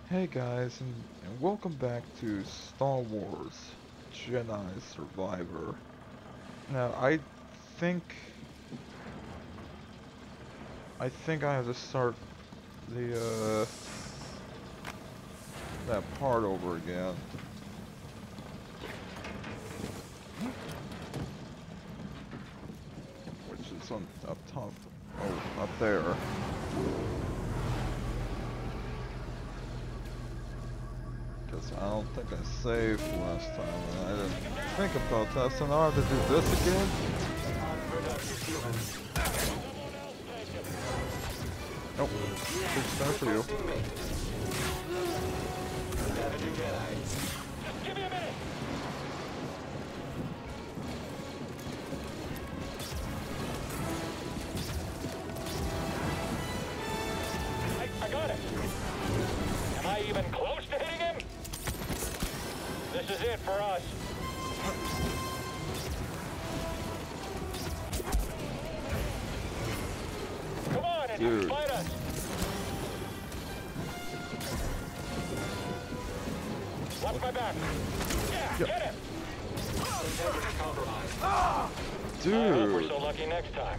Hey guys, and welcome back to Star Wars Jedi Survivor. Now, think think I have to start the that part over again. Which is on up top. Oh, up there. Because I don't think I saved last time, and I didn't think about that, so now I have to do this again? Nope. Big star for you. Give me a minute! I got it! Am I even close to hitting him? This is it for us. Come on and fight us! Watch my back. Yeah, get him! Dude! I hope we're so lucky next time.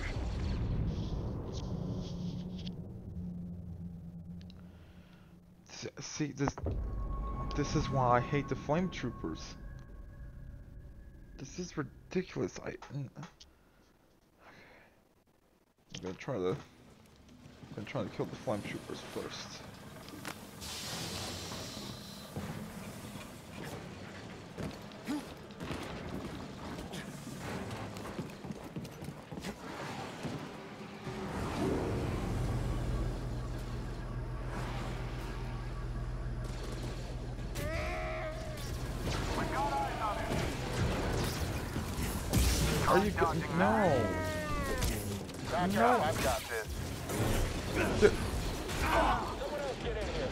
See, this is why I hate the flame troopers. This is ridiculous. I'm gonna try to kill the flame troopers first. Are you going? No. Back No. up, I've got this. Someone else get in here.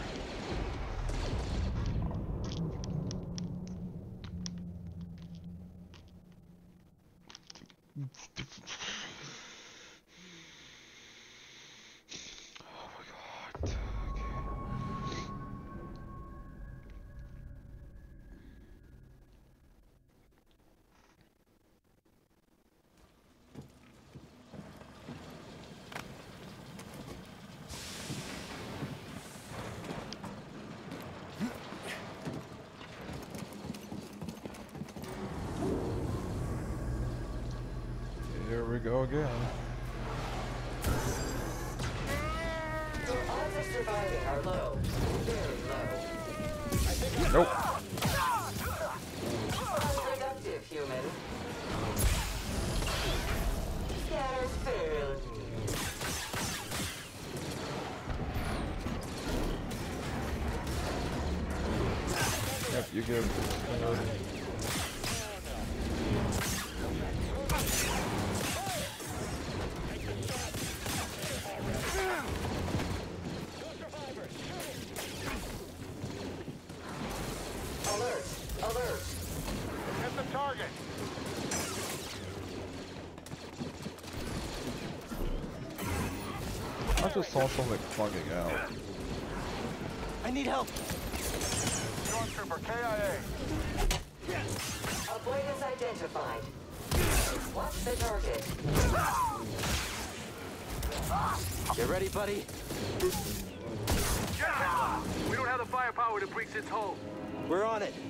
Oh my god. Here we go again. Your odds of surviving are low. Very low. Nope. Unproductive, human. Scatter failed. Yep, you give. Alert! Alert! Hit the target. I just saw something plugging out. I need help. Stormtrooper KIA. Avoidance identified. Watch the target. You ready, buddy? We don't have the firepower to breach its hull. We're on it.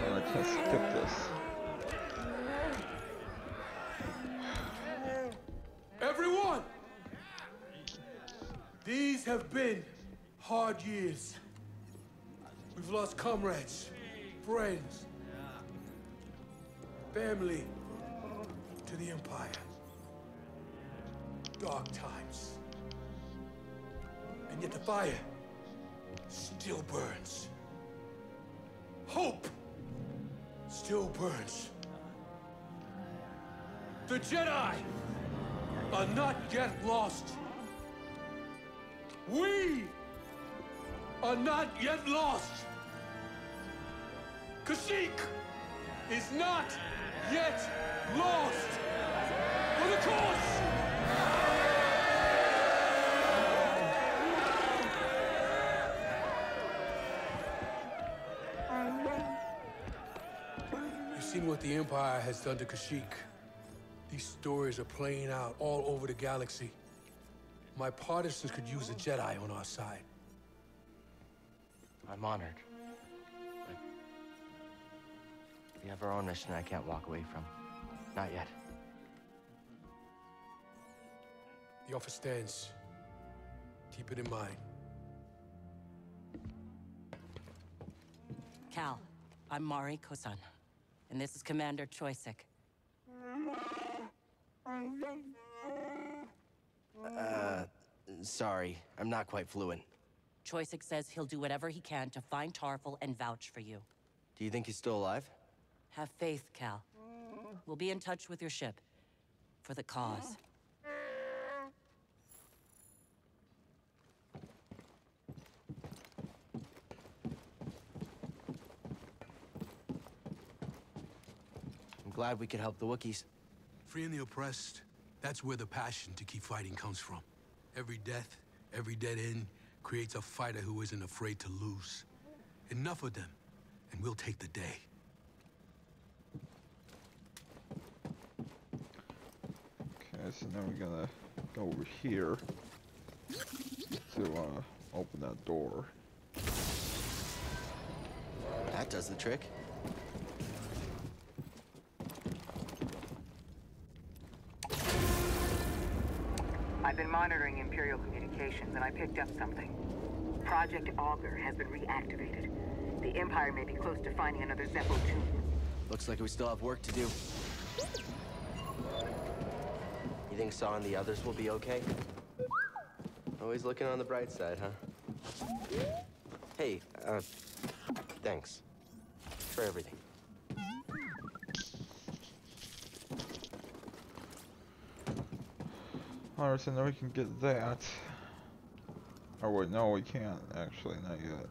I can't skip this. Everyone! These have been hard years. We've lost comrades, friends, family to the Empire. Dark times. And yet the fire still burns. Hope still burns. The Jedi are not yet lost. We are not yet lost. Kashyyyk is not yet lost. For the cause! You've seen what the Empire has done to Kashyyyk. These stories are playing out all over the galaxy. My partisans could use a Jedi on our side. I'm honored. But we have our own mission I can't walk away from. Not yet. The offer stands. Keep it in mind. Cal, I'm Mari Kosan, and this is Commander Choisik. Sorry. I'm not quite fluent. Choisik says he'll do whatever he can to find Tarful and vouch for you. Do you think he's still alive? Have faith, Cal. We'll be in touch with your ship. For the cause. I'm glad we could help the Wookiees. Freeing the oppressed, that's where the passion to keep fighting comes from. Every death, every dead end creates a fighter who isn't afraid to lose. Enough of them, and we'll take the day. Okay, so now we're gonna go over here to open that door. That does the trick. I've been monitoring Imperial communications, and I picked up something. Project Augur has been reactivated. The Empire may be close to finding another Zeppo tomb. Looks like we still have work to do. You think Saw and the others will be okay? Always looking on the bright side, huh? Hey, thanks. For everything. Alright, so now we can get that. Oh wait, no we can't, actually, not yet.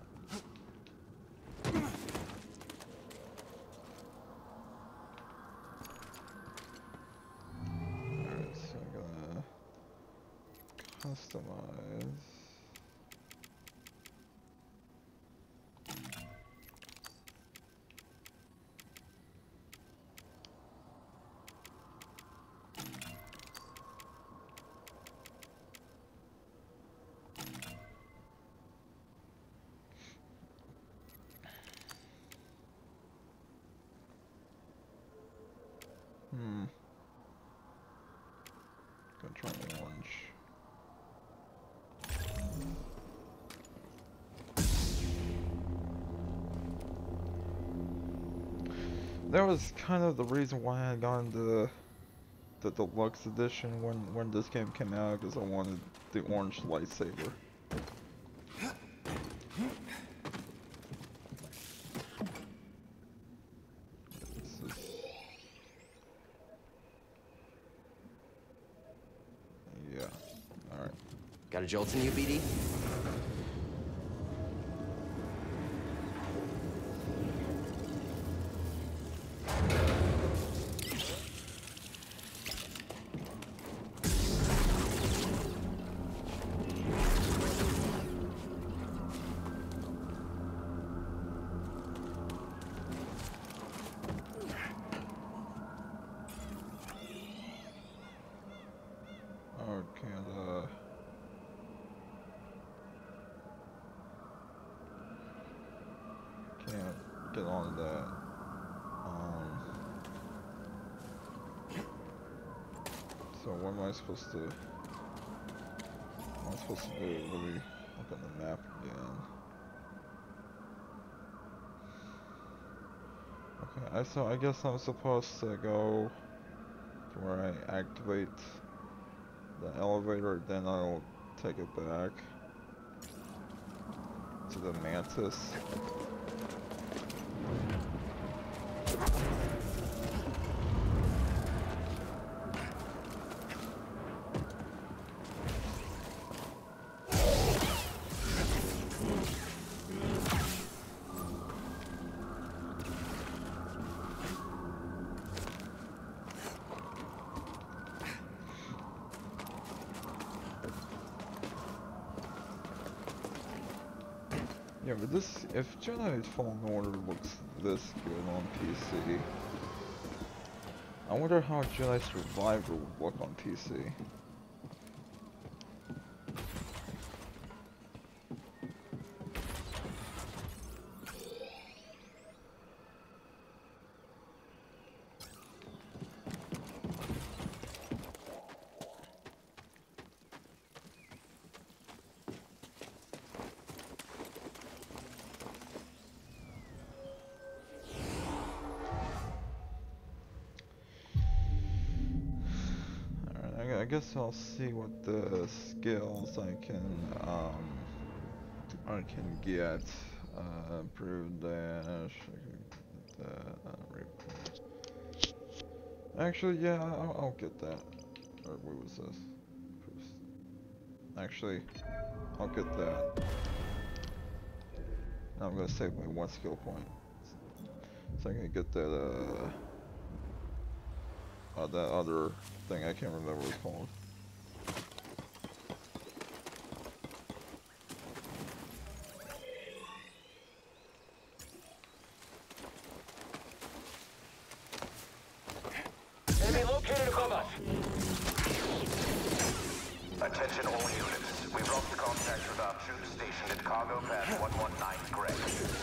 Alright, so I'm gonna customize. Gonna try the orange. That was kind of the reason why I got into the deluxe edition when this game came out, because I wanted the orange lightsaber. Yeah, alright. Got a jolt in you, BD? Okay, can't get on that. So what am I supposed to? What am I supposed to do? Really look on the map again. Okay, so I guess I'm supposed to go to where I activate the elevator, then I'll take it back to the Mantis. Yeah, but this, if Jedi Fallen Order looks this good on PC, I wonder how Jedi Survivor would look on PC. I guess I'll see what the skills I can get. Improve dash. Actually, yeah, I'll get that. Or what was this? Actually, I'll get that. Now I'm gonna save my one skill point, so I can get that that other thing I can't remember what it's called. Enemy located above us. Attention all units. We've lost contact with our troops stationed at Cargo Pad 119 Greg.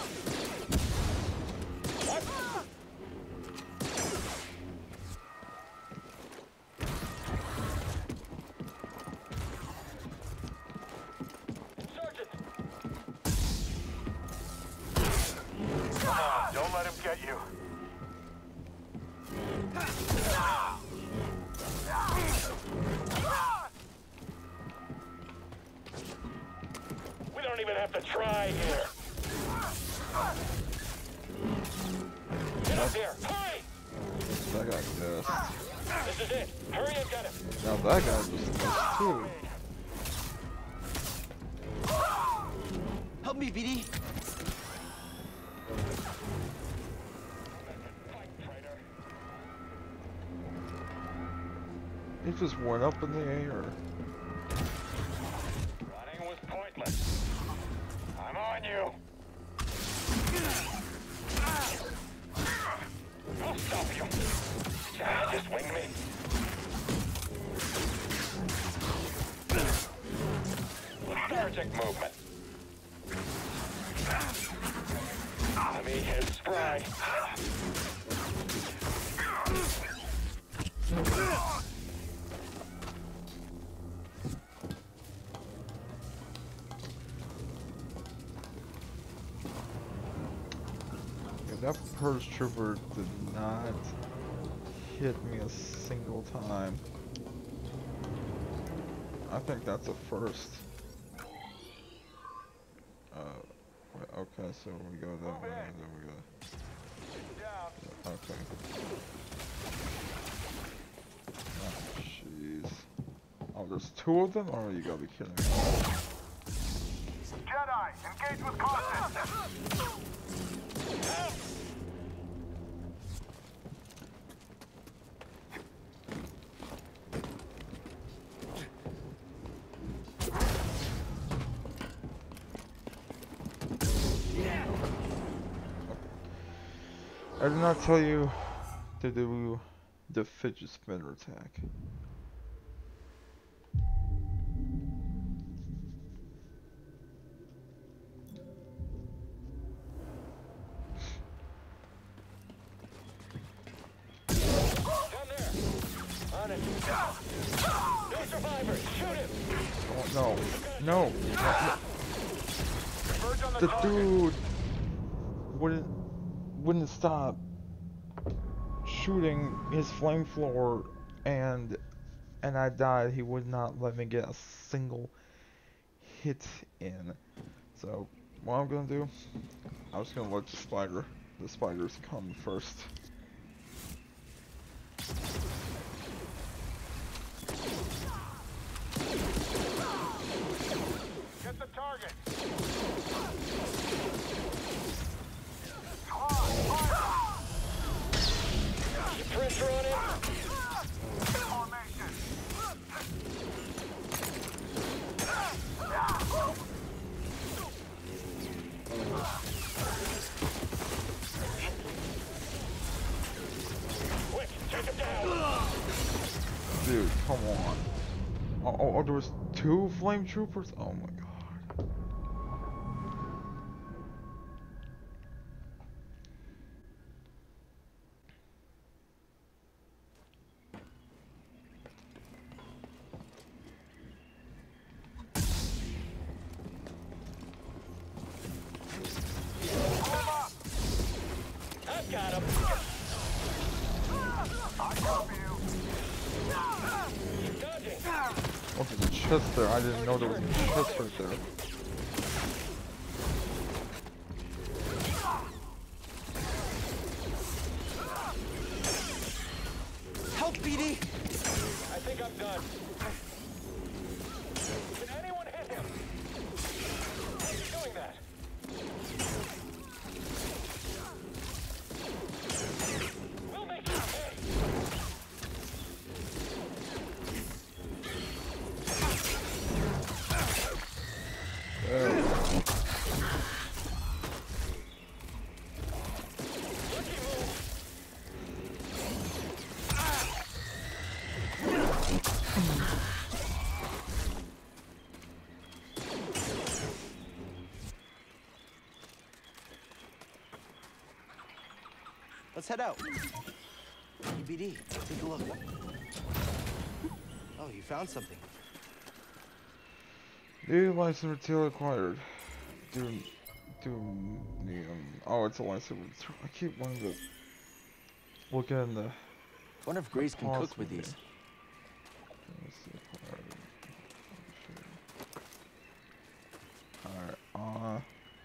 What? Sergeant! Come on, don't let him get you. We don't even have to try here. Get up here! Hurry! That guy missed. This is it. Hurry and get him. Now that guy just missed too. Help me, BD. Fight, traitor. He just went up in the air. Running was pointless. I'm on you. I'll stop you. Just wing me. Lethargic movement. Enemy is spry. Yeah, that Purge Trooper did not hit me a single time. I think that's a first. Okay, so we go that way, and then we go. Okay. Oh, jeez. Oh, there's two of them? Oh, you gotta be kidding me. Jedi, engage with caution. I did not tell you to do the fidget spinner attack. running. No survivors. Shoot him. Oh, no. No. Converge on the The target. dude wouldn't stop shooting his flamethrower, and I died. He would not let me get a single hit in. So what I'm gonna do, I'm just gonna let the spiders come first. Get the target. Keep pressure on him. Quick, take him down. Dude, come on. Oh, there was 2 flame troopers? Oh my god. I've got him. Keep dodging. Oh, there's a chest there. I didn't know there was a chest right there. Help, BD! I think I'm done. Can anyone hit him? He's doing that. We'll make you pay. There we go. Lucky move. Let's head out. BD, take a look. Oh, you found something. New license material acquired. Oh, it's a license. I keep wanting to look in the. Wonder if Grace can cook with Possibly. these. Alright,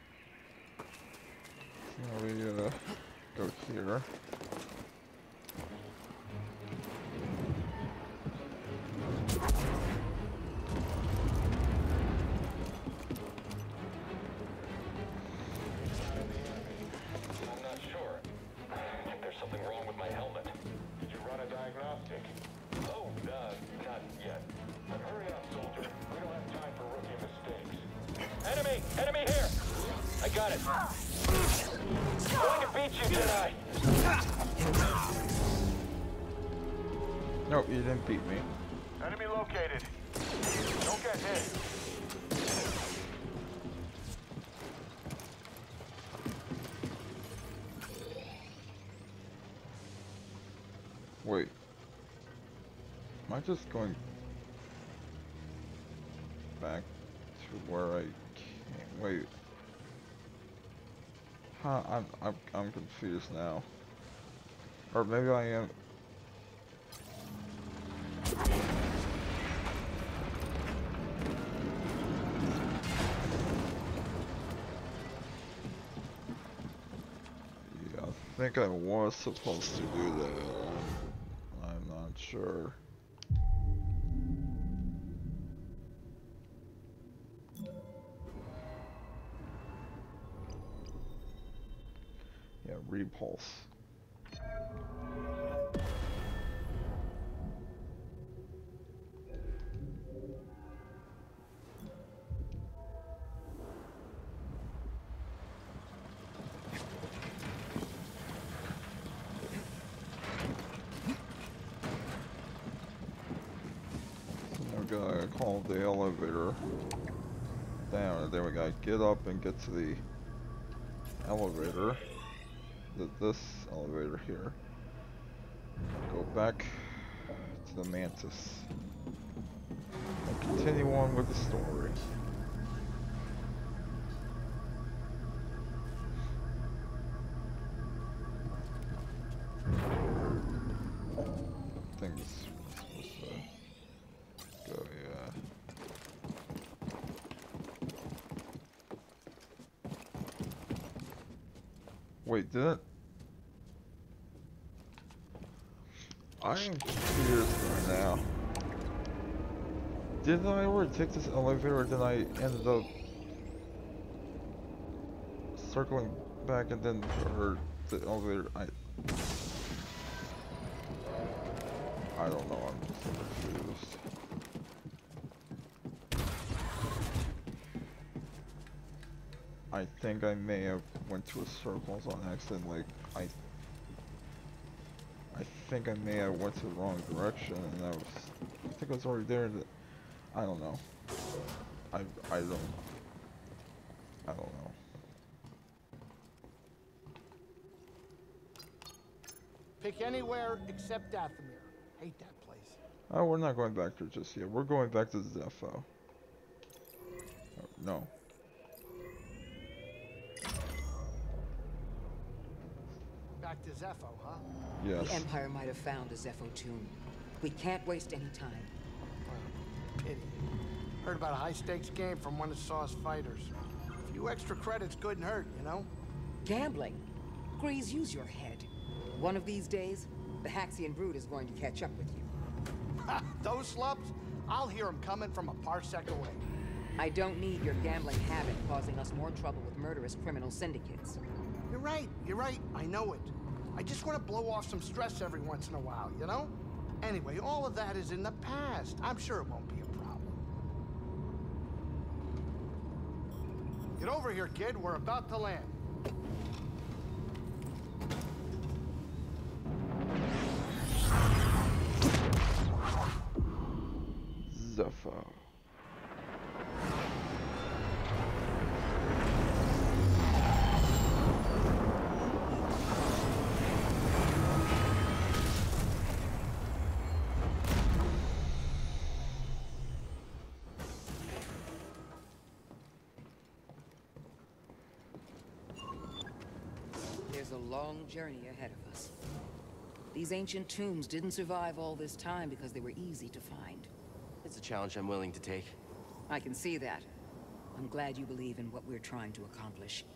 so we go here. I'm not sure. I think there's something wrong with my helmet. Did you run a diagnostic? Oh, not yet. But hurry up, soldier. We don't have time for rookie mistakes. Enemy! Enemy here! I got it. Going to beat you, Jedi. No, you didn't beat me. Enemy located. Don't get hit. Wait. Am I just going back to where I came? Wait. Huh, I'm confused now. Or maybe I am. Yeah, I think I was supposed to do that. I'm not sure. Yeah, repulse. I'm gonna call the elevator down, and then we gotta get up and get to the elevator. This elevator here. Go back to the Mantis and continue on with the story. I think this was supposed to go, yeah. Wait, did it? I am curious right now. Did I already take this elevator, or did I end up circling back and then, or the elevator? I don't know. I'm just confused. I think I may have went to a circles on accident. Like I think I may have went to the wrong direction, and I think I was already there. I don't know. I don't know. Pick anywhere except Dathomir. Hate that place. Oh, we're not going back there just yet. We're going back to Zepho. Oh, no. Back to Zepho, huh? Yes. The Empire might have found a Zepho tomb. We can't waste any time. Pity. Heard about a high-stakes game from one of Saw's fighters. A few extra credits couldn't hurt, you know? Gambling. Grease, use your head. One of these days, the Haxian brood is going to catch up with you. Ha! Those slubs? I'll hear them coming from a parsec away. I don't need your gambling habit causing us more trouble with murderous criminal syndicates. You're right, I know it. I just want to blow off some stress every once in a while, you know? Anyway, all of that is in the past. I'm sure it won't be a problem. Get over here, kid. We're about to land. Zepho. There's a long journey ahead of us. These ancient tombs didn't survive all this time because they were easy to find. It's a challenge I'm willing to take. I can see that. I'm glad you believe in what we're trying to accomplish.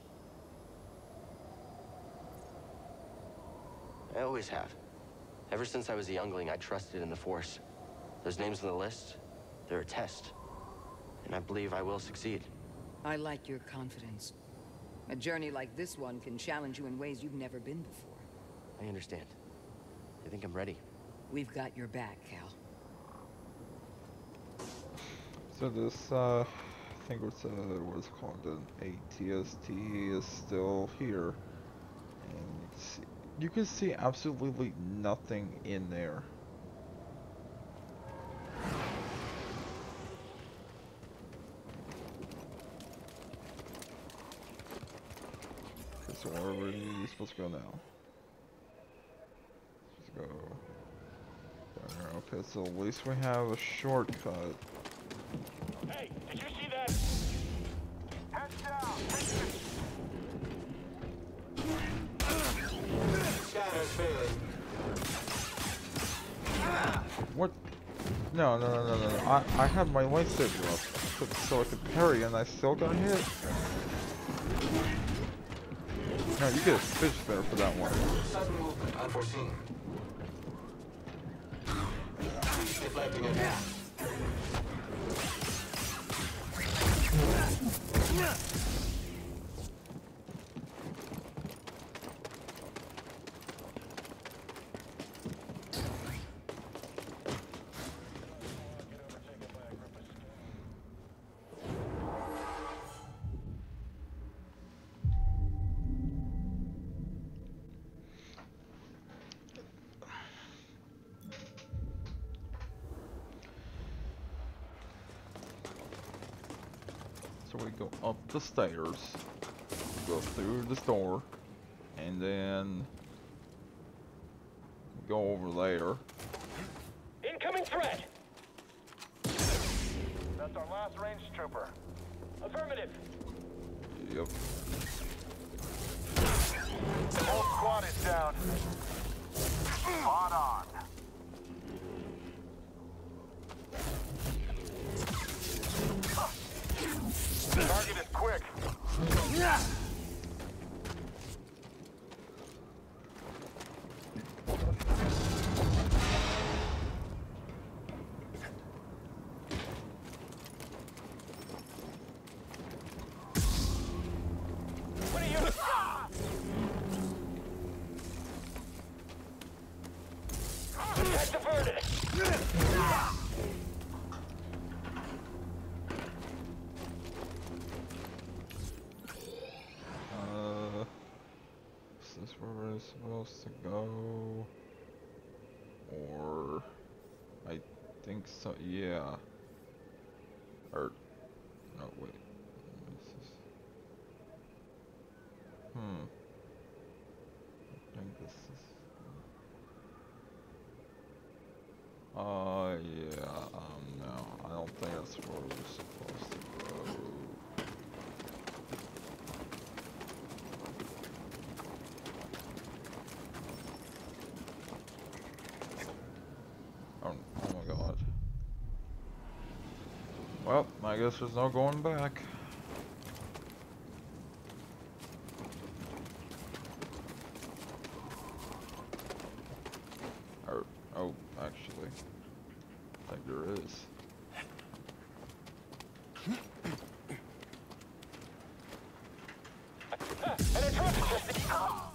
I always have. Ever since I was a youngling, I trusted in the Force. Those names on the list, they're a test. And I believe I will succeed. I like your confidence. A journey like this one can challenge you in ways you've never been before. I understand. I think I'm ready. We've got your back, Cal. So this, I think what's it called, an ATST is still here, and you can see absolutely nothing in there. Okay, so where are we supposed to go now? Let's go down here. Okay, so at least we have a shortcut. Hey, did you see that? Heads down. Shatter's failing. What? No. I had my lightsaber up so I could parry, and I still got hit. No, you get a fish there for that one. Sudden movement unforeseen. Deflecting it. So we go up the stairs, go through this door, and then go over there. Incoming threat! That's our last ranged trooper. Affirmative. Yep. Whole squad is down. Spot on. Target is quick. What are you? Attack diverted. Is this where we're supposed to go? Or I think so, yeah. Or no, wait. This is, I think this is yeah, no, I don't think that's where we're supposed to go. Oh my god. Well, I guess there's no going back. Or, oh, actually, I think there is. An intrusion system.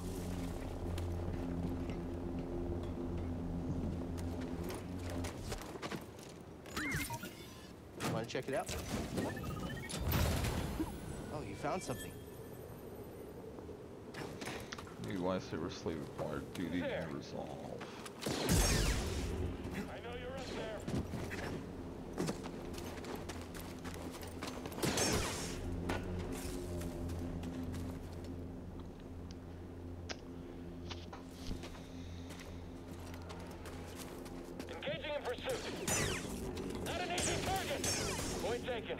Want to check it out? Oh, you found something. New lightsaber slave acquired. Duty and resolve. I know you're up there. Engaging in pursuit. Not an easy target. Point taken.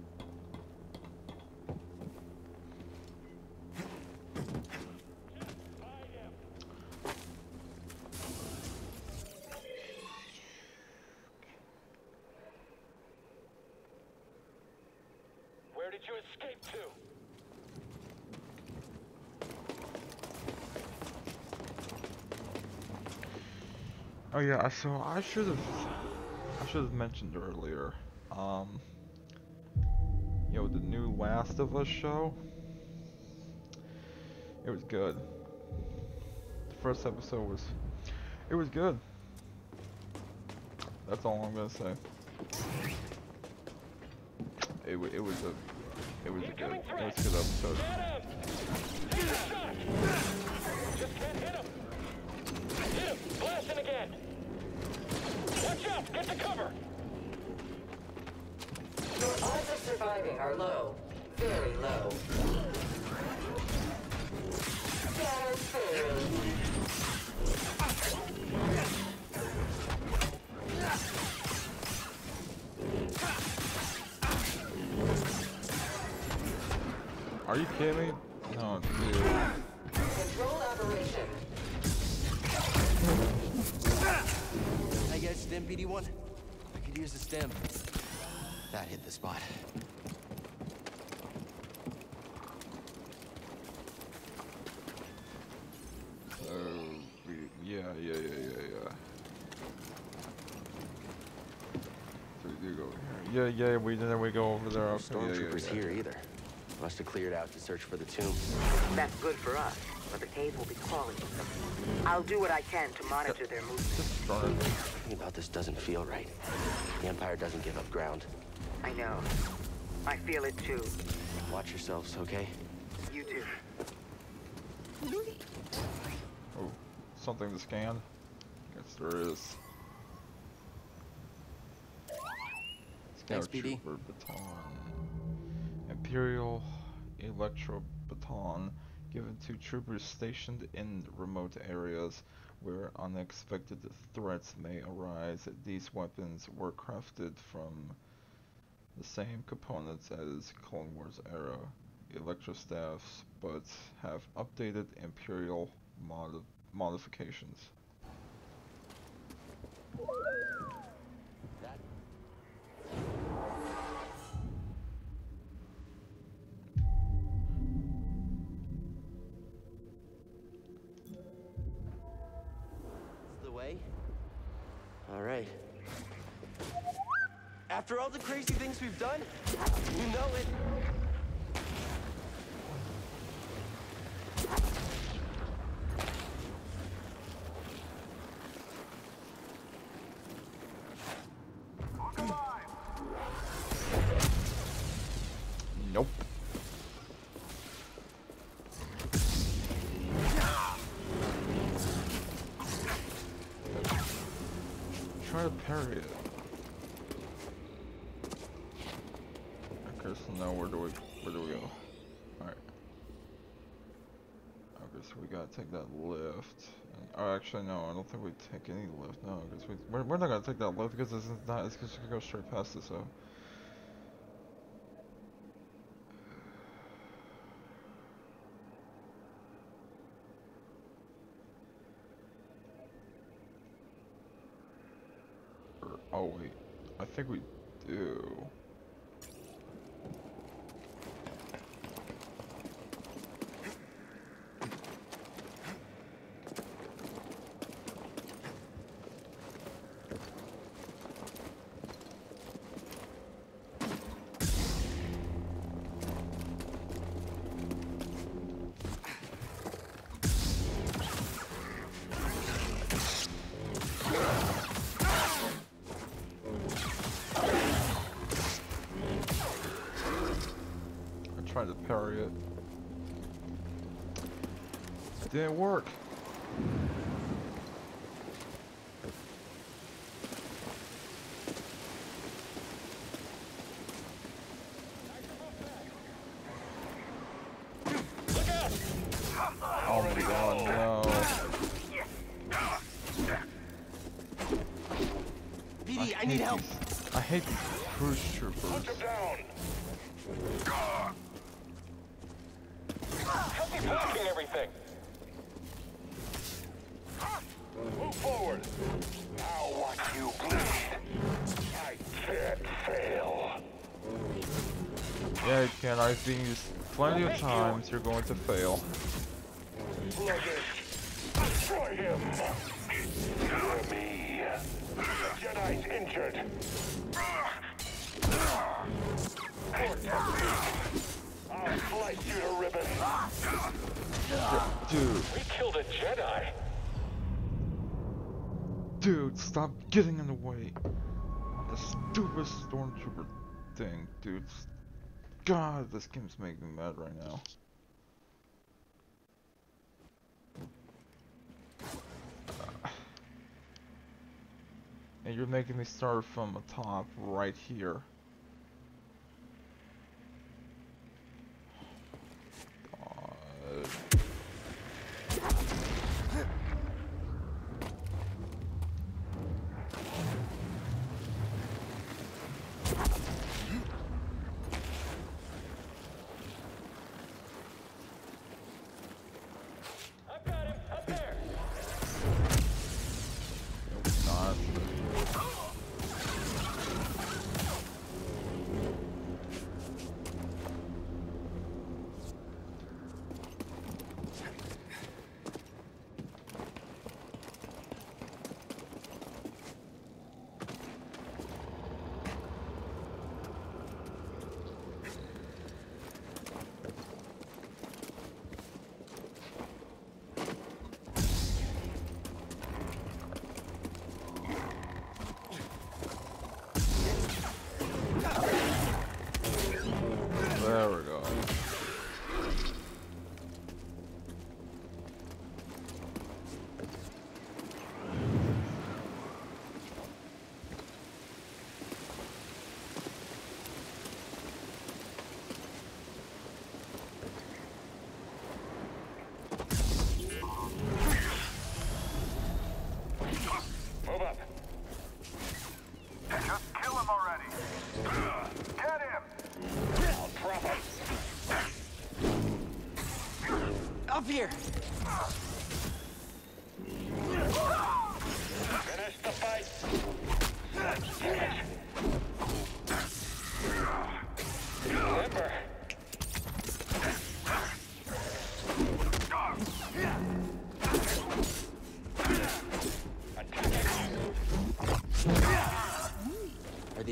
Where did you escape to? Oh yeah, so I should have mentioned earlier. You know, the new Last of Us show. It was good. The first episode was, it was good. That's all I'm gonna say. It was a good episode. Get him! Take a shot! Just can't hit him! Hit him! Blasting again! Watch out! Get to cover! Your odds of surviving are low. Very low. Scatter through. Are you kidding me? No, dude. Controlled operation. I get a stim, PD-1? I could use a stim. That hit the spot. Yeah. So we do go here. Yeah, we go over there. Okay, Stormtroopers here either. Must have cleared out to search for the tomb. That's good for us, but the cave will be calling them. I'll do what I can to monitor their movements. Something about this doesn't feel right. The Empire doesn't give up ground. I know. I feel it too. Watch yourselves, okay? You too. Oh, something to scan? Yes, there is. Thanks, PD. Baton. Imperial Electro Baton given to troopers stationed in remote areas where unexpected threats may arise. These weapons were crafted from the same components as Clone Wars era electrostaffs, but have updated Imperial modifications. All right. After all the crazy things we've done, you know it. Nope. Try to parry it. Okay, so now where do we go? Alright. Okay, so we gotta take that lift. Oh, actually no, I don't think we take any lift. No, because we're not gonna take that lift because it's just gonna go straight past us. So. Oh wait, I think we do. Tried to parry it. It didn't work. Oh my god, no. BD, I need help. I hate these cruise troopers. Put him down. How's he blocking everything? Move forward. Now watch you bleed. I can't fail. Yeah, you can. I've seen you plenty of times. You're going to fail. Destroy him. Hear me. The Jedi's injured. I'll slice you to ribbons. Dude. We killed a Jedi. Dude, stop getting in the way. The stupid stormtrooper thing, dude. God, this game's making me mad right now. And you're making me start from the top right here.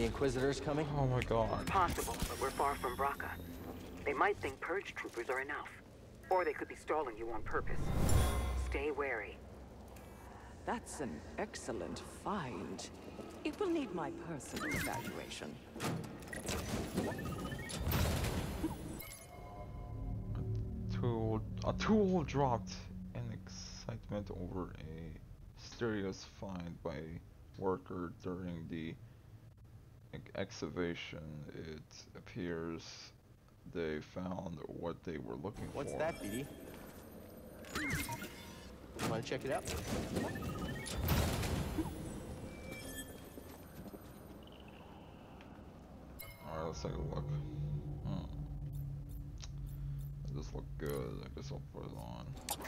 the Inquisitors coming? Oh my god. Possible, but we're far from Braca. They might think purge troopers are enough. Or they could be stalling you on purpose. Stay wary. That's an excellent find. It will need my personal evaluation. A tool dropped in excitement over a mysterious find by a worker during the excavation. It appears they found what they were looking for. What's that, BD? Want to check it out? Alright, let's take a look. Does this look good? I guess I'll put it on.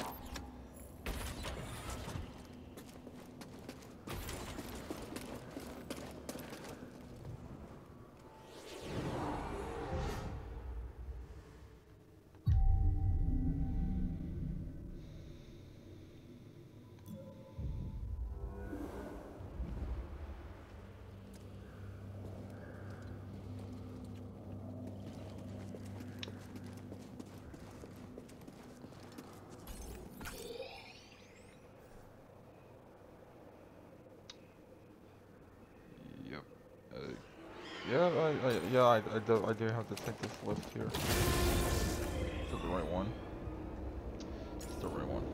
I do have to take this lift here. Is it the right one? It's the right one.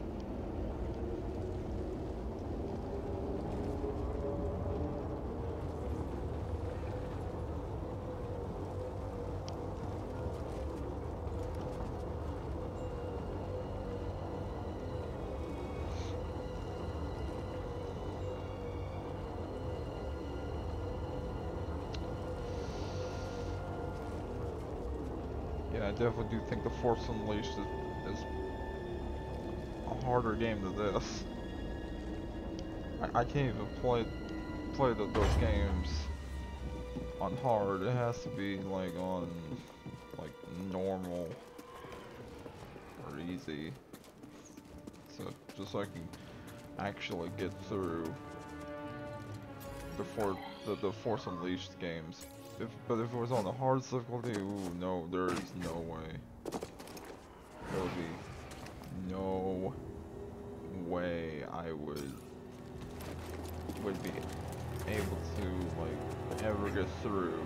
Yeah, I definitely do think the Force Unleashed is a harder game than this. I can't even play those games on hard. It has to be like on like normal or easy, so just so I can actually get through the Force Unleashed games. But if it was on the hard difficulty, ooh, no, there is no way. There would be no way I would be able to like ever get through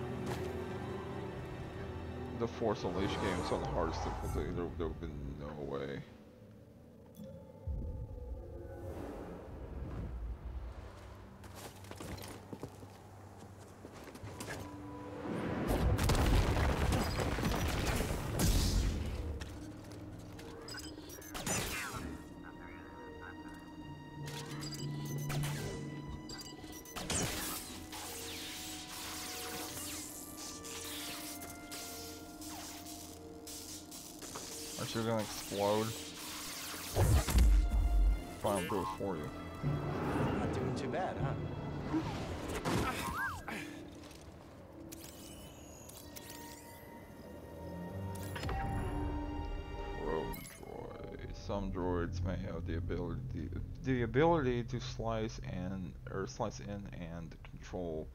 the Force Unleashed games on the hardest difficulty. There would be no way. Aren't you gonna explode? Fine, I'll do it for you. Not doing too bad, huh? Probe droid. Some droids may have the ability to slice in and control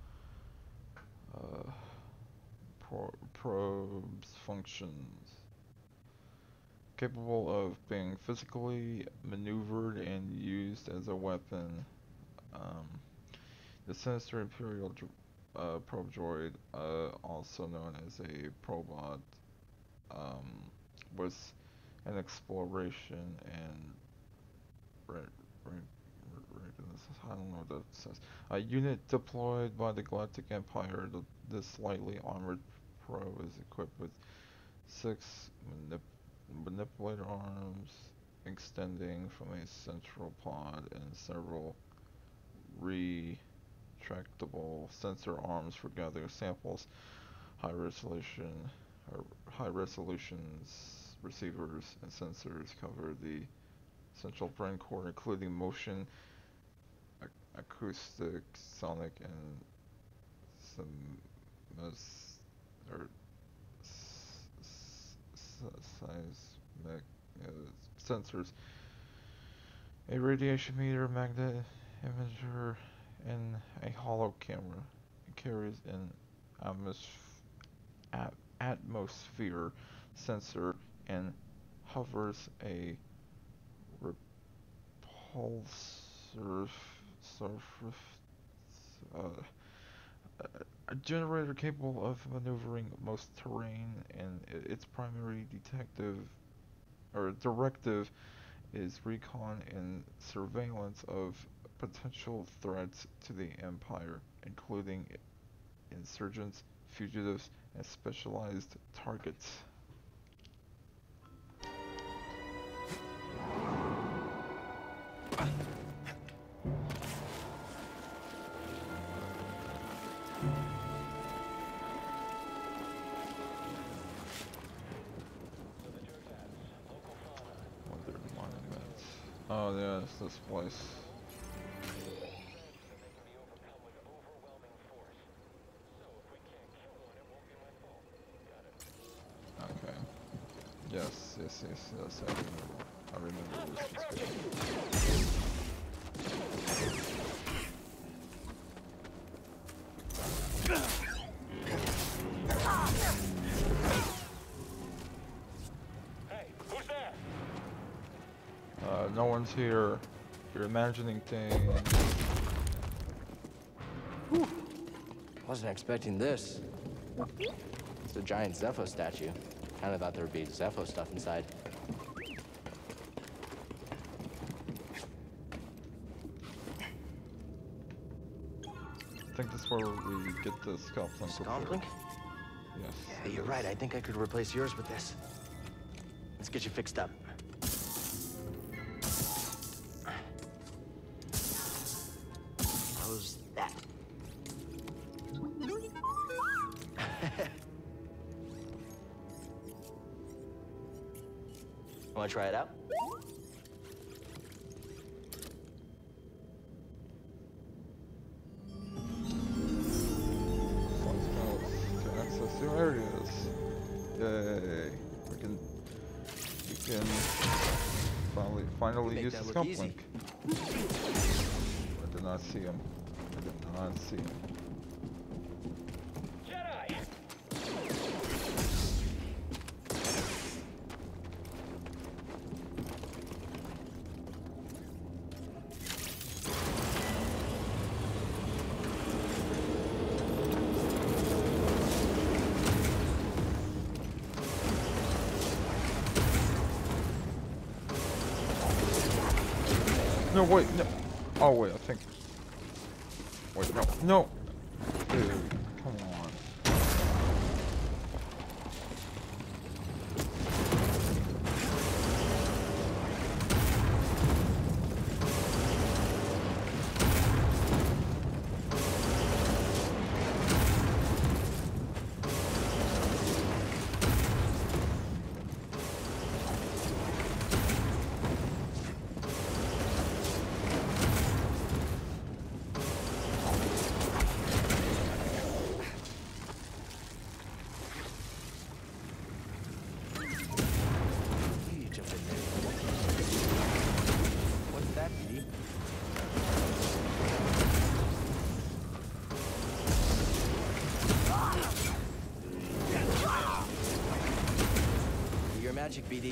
probes functions, capable of being physically maneuvered and used as a weapon. The sinister Imperial probe droid, also known as a probot, was an exploration and I don't know what that says. A unit deployed by the Galactic Empire. This lightly armored probe is equipped with 6 manipulator arms extending from a central pod and several retractable sensor arms for gathering samples. High resolution receivers and sensors cover the central brain core, including motion, acoustic, sonic, and seismic sensors. A radiation meter, magnet imager, and a hollow camera. carries an atmosphere sensor and hovers a repulsor uh, a generator capable of maneuvering most terrain, and its primary directive is recon and surveillance of potential threats to the Empire, including insurgents, fugitives, and specialized targets. Other monuments. Oh yeah, it's this place. Okay. Yes. I remember this description. Hey, who's there? No one's here. You're imagining things. Wasn't expecting this. It's a giant Zepho statue. Kinda thought there would be Zepho stuff inside. I think that's where we get the Scalplink. Scalplink? Yes. Yeah, you're right. I think I could replace yours with this. Let's get you fixed up. How's that? Wanna try it out? To access new areas. Yay. We can finally use the Scalplink. I did not see him. Jedi! No, wait, no. Oh, wait, I think. Wait, no, no. Dude, come on. What's that, BD? Do your magic, BD.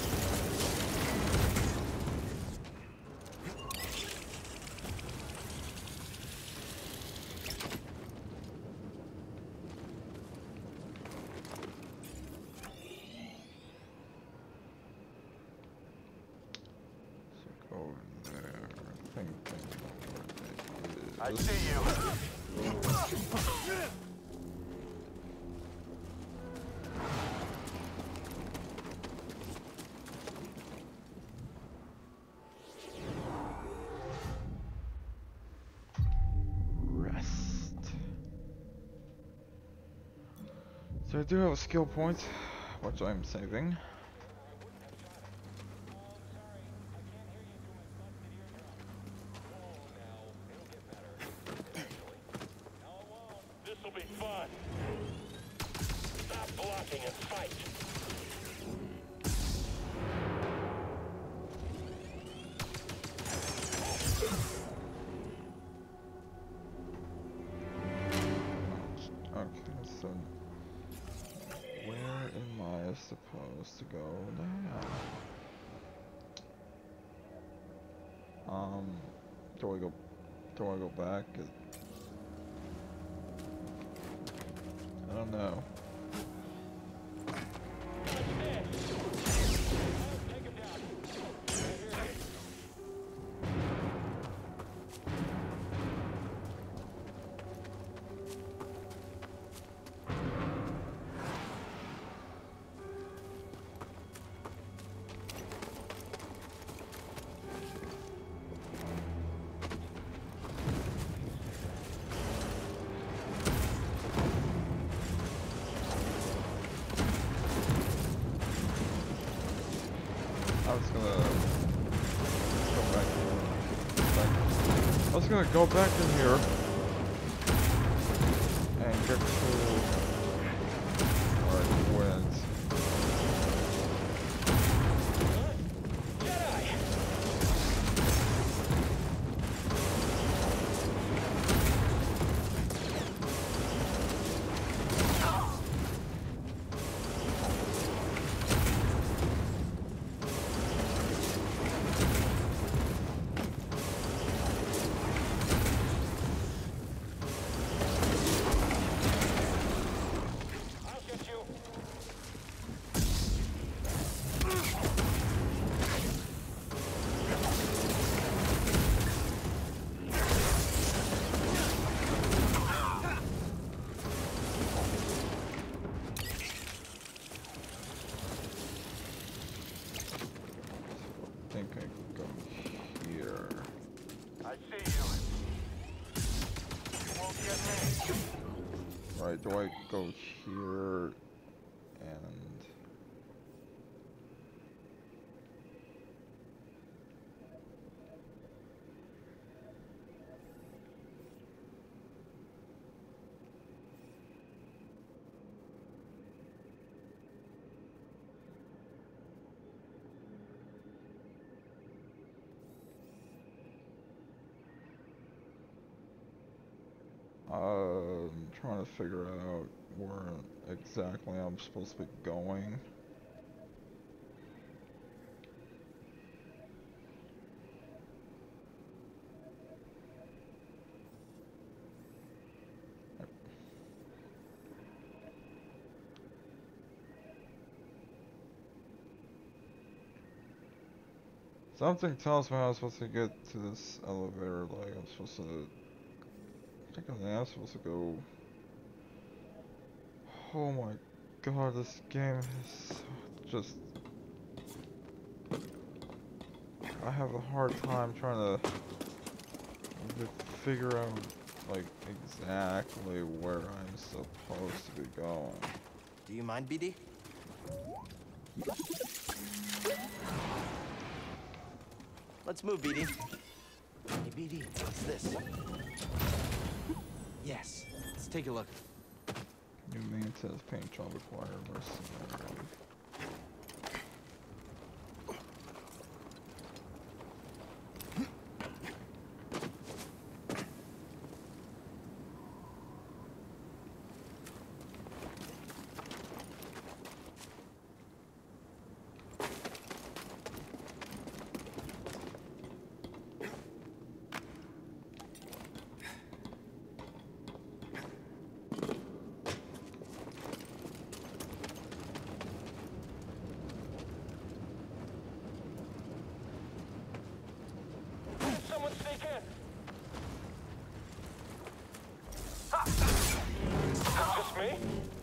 Go over there. Think I where it is. see you. Rest. So I do have a skill point, which I'm saving. This'll be fun. Stop blocking and fight. supposed to go now? Do I go? Do I go back? I don't know. I was gonna go back in here and get to our wins. Jedi! Right, do I go here and... I'm trying to figure out where exactly I'm supposed to be going. Something tells me I'm supposed to get to this elevator, like I'm supposed to... I think I'm supposed to go... Oh my god, this game is just... I have a hard time trying to figure out, like, exactly where I'm supposed to be going. Do you mind, BD? Let's move, BD. Hey, BD, what's this? Yes, let's take a look. New main says paint job acquired versus... Someone sneak in! Just me?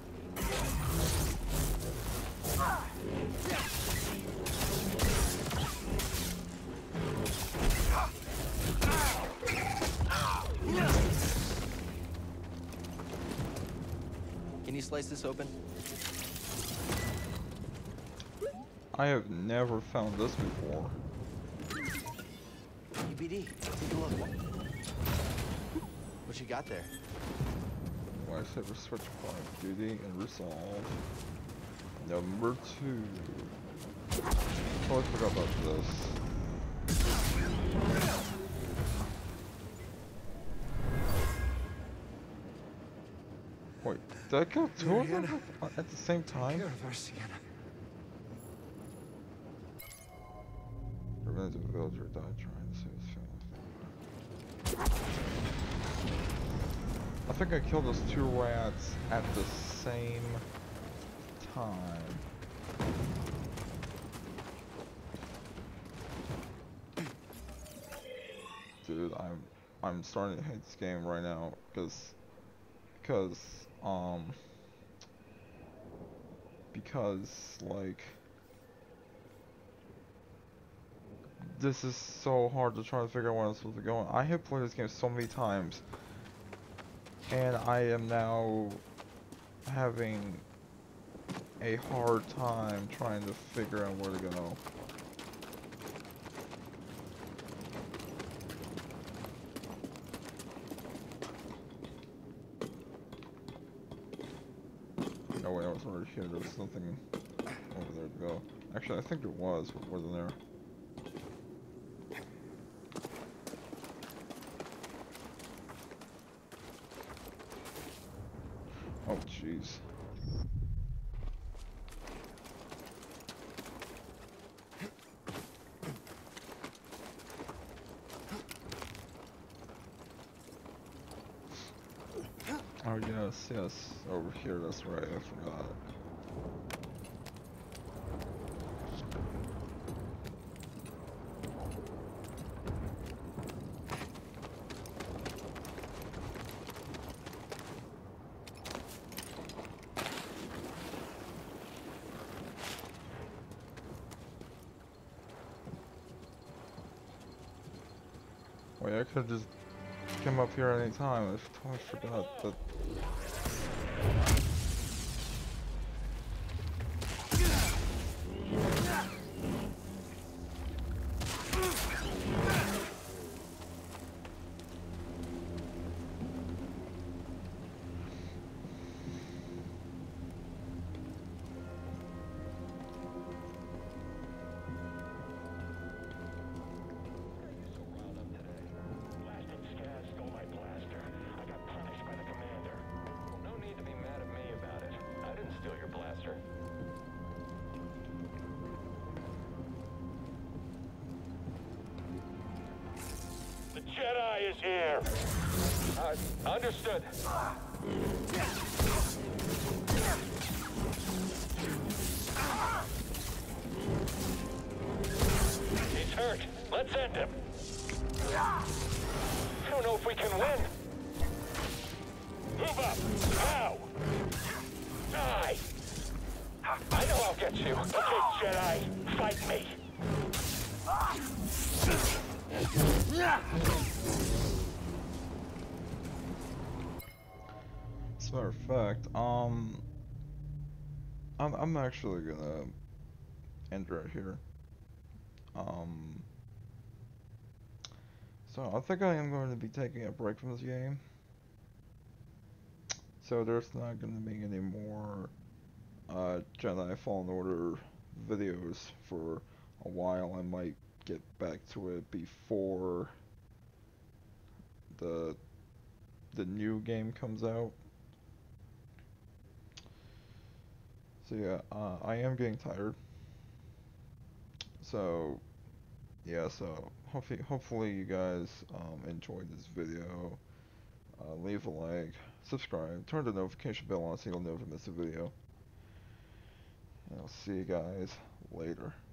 Can you slice this open? I have never found this before. BD, take a look. What you got there? Lightsaber switch point, duty and resolve. Number 2. Totally forgot about this. Wait, did I kill 2 of them at the same time? died trying to save his family. I think I killed those 2 rats at the same time. Dude, I'm starting to hate this game right now because like this is so hard to try to figure out where I'm supposed to go. I have played this game so many times, and I am now having a hard time trying to figure out where to go. Oh wait, I was over here. There's something over there to go. Actually, I think there was, but wasn't there? Oh, jeez. Oh, yes, over here, that's right, I forgot. Wait, I could just come up here anytime. I totally forgot that. The Jedi is here! Understood. He's hurt. Let's end him. I don't know if we can win. Move up! Now! Die! I know I'll get you. Okay, Jedi, fight me. As a matter of fact, I'm actually gonna end right here. So I think I am going to be taking a break from this game. So there's not going to be any more Jedi Fallen Order videos for a while. I might get back to it before the new game comes out. So yeah, I am getting tired. So yeah, so hopefully you guys enjoyed this video. Leave a like, subscribe, turn the notification bell on so you'll never miss a video. And I'll see you guys later.